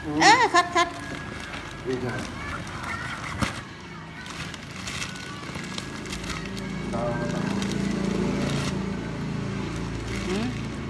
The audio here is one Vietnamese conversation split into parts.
Ê, khách khách. Đi rồi. Ừ.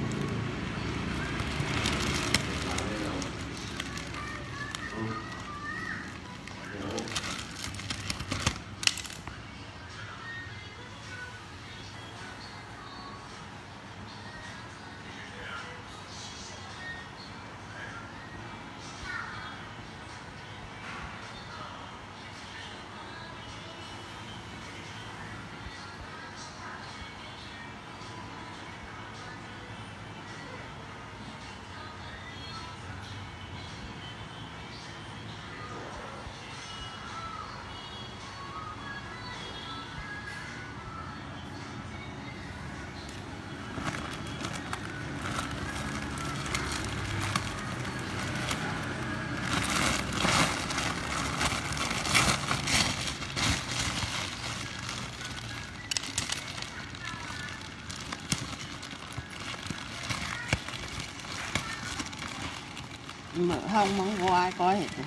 Mở hông mong có ai coi hết rồi.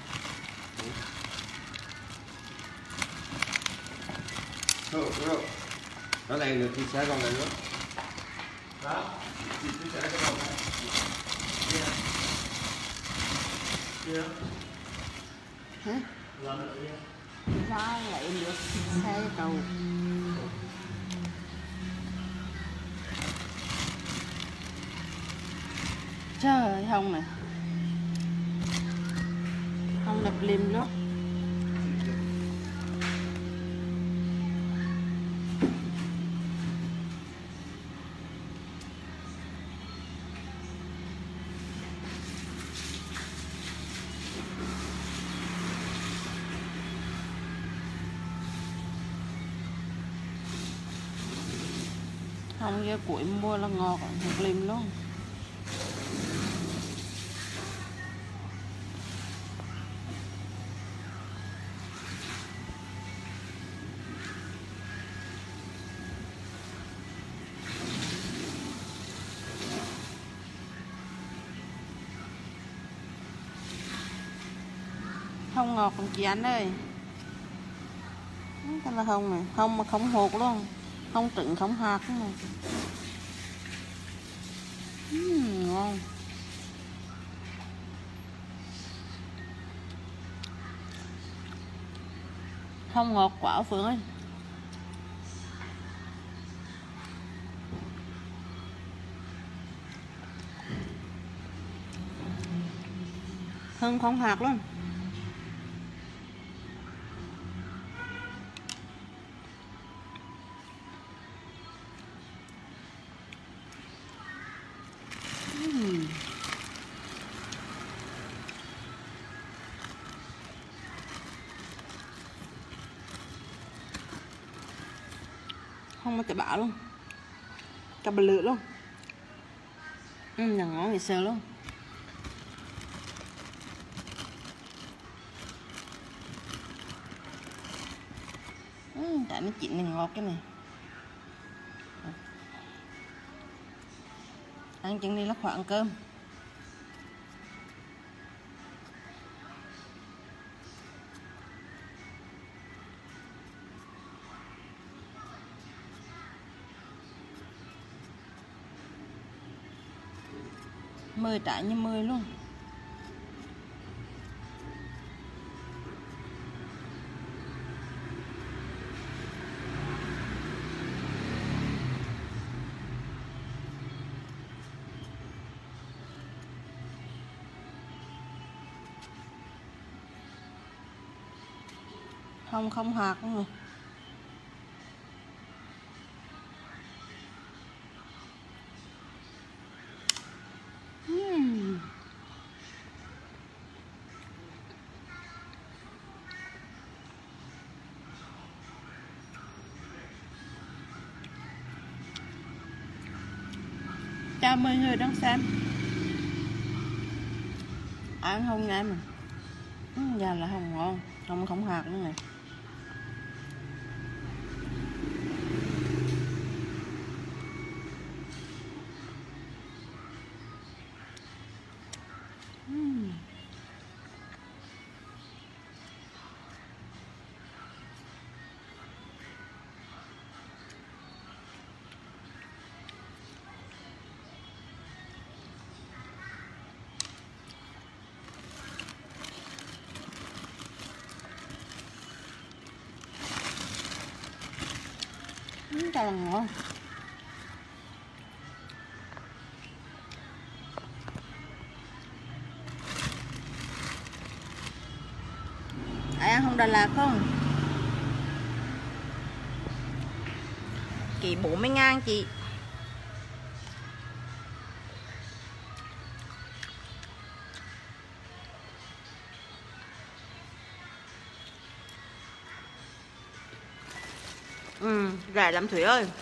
Thôi, nó này được thì sẽ còn này nữa. Đó, thì sẽ cái còn này. Kia. Hả? Làm được kia. Ra lại được xe cầu. Trời ơi, hông này. Hông đập lim lắm. Không với củi mua là ngọt, một lim luôn. Không ngọt còn chị anh ơi. Cái là hông này, hông mà không hột luôn, không trứng không hạt nữa này. Ngon. Không ngọt quả Phượng ơi. Hương không hạt luôn. Không có chả bả luôn, cà bà lửa luôn. Nhà ngon thì sờ luôn. Tại nó chín này ngọt cái này. Ăn chừng đi là khoảng cơm. Mười trái như 10 luôn. Không hạt luôn rồi. Chào mọi người đang xem. Ăn không nghe mà. Giờ là không ngon, không hạt nữa này. cho là ngon. Ai ăn không Đà Lạt không? Chị 40.000 chị. Rẻ lắm Thúy ơi.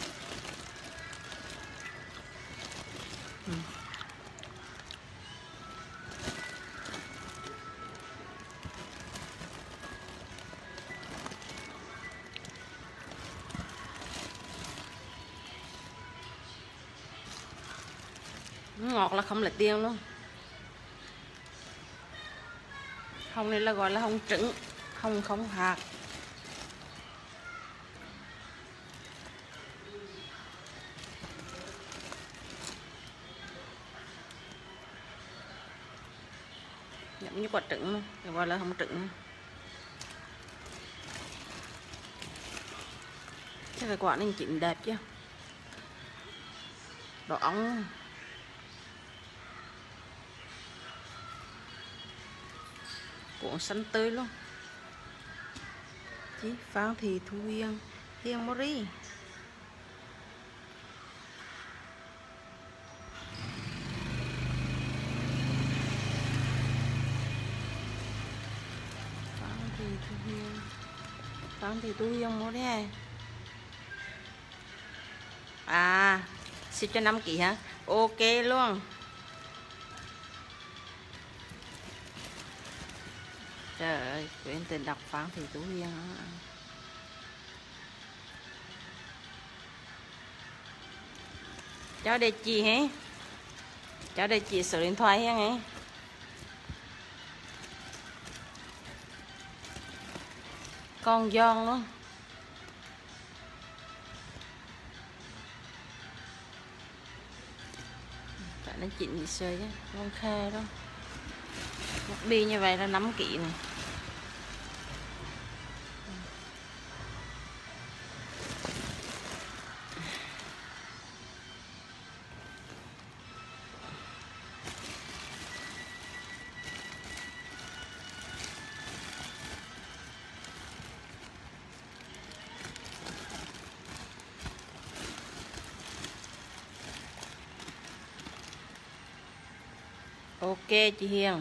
Ngọt là không lấy tiền luôn. Hồng này là gọi là hồng trứng, hồng không hạt. Giống như quả trứng luôn, gọi là hồng trứng. Cái quả này chín đẹp chứ. Đỏ óng. Cuộn xanh tươi luôn. Chị Phan Thị Thu Huyền, Hiền Mori. Phan Thị Thu Huyền, Phan Thị Thu Huyền Mori. À, ship cho 5 kg hả? Ok luôn. Trời ơi, quên tên đọc Phan Thị Thu Huyền. Cho địa chỉ hả? Cho địa chỉ số điện thoại hả? Con giòn luôn. Tại nó chỉnh bị sơi chứ, không khe đâu. Một bi như vậy là 5 kg này. Ok chị Hiền.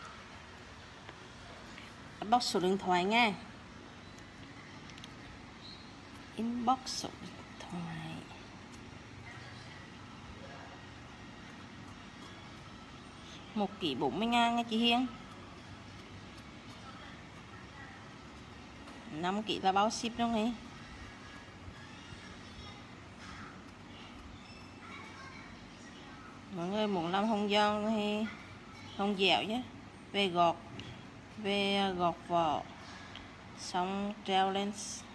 Inbox số điện thoại nha. Inbox số điện thoại. Một kg 40.000 nha chị Hiền. 5 kg là bao ship luôn ấy. Mọi người muốn làm hồng giòn hay hồng dẻo nhé, về gọt vỏ xong treo lên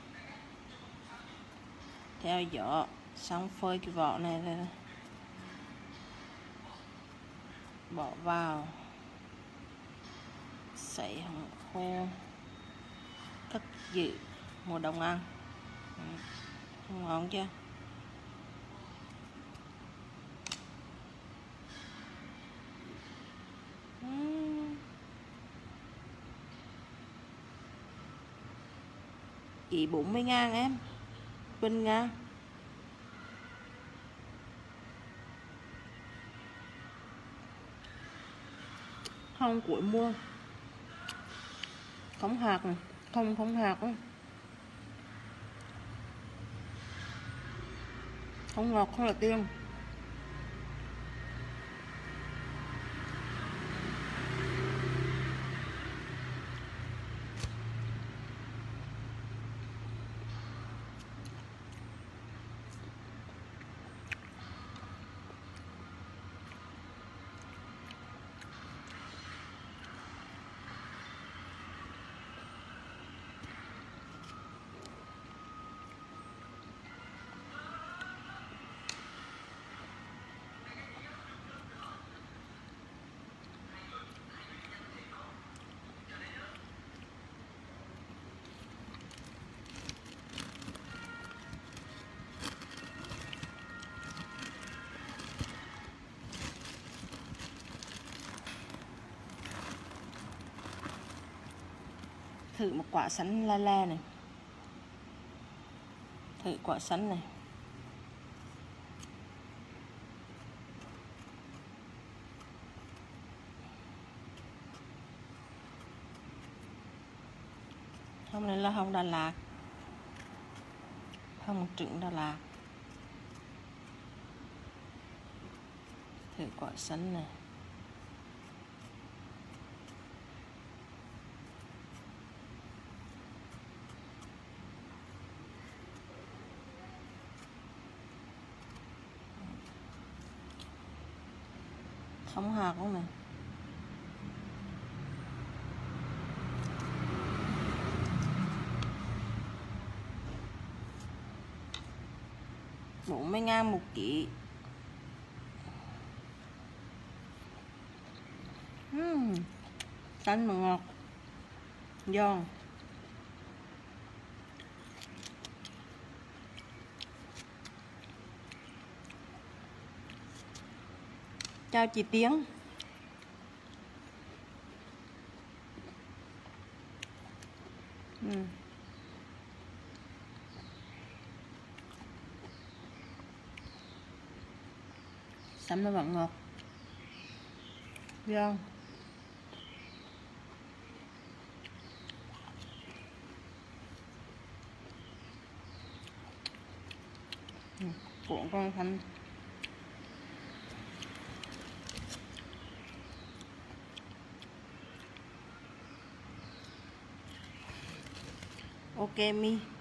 theo gió, xong phơi cái vỏ này rồi bỏ vào sấy hồng khô cất giữ mùa đông ăn. Ngon chưa? Chỉ 40.000 em. Bình Nga. Không củi mua. Không hạt này. Không hạt đó. Không ngọt, không là tiêu. thử một quả sắn la la này. Thử quả sắn này. Hôm nay là hồng Đà Lạt, hồng trứng Đà Lạt. Thử quả sắn này. Không hạt không này. Bốn mươi ngàn một ký. Xanh mà ngọt, giòn. Chào chị Tiến. Xanh nó vẫn ngọt, giòn. Cuộn con xanh. Ok mi.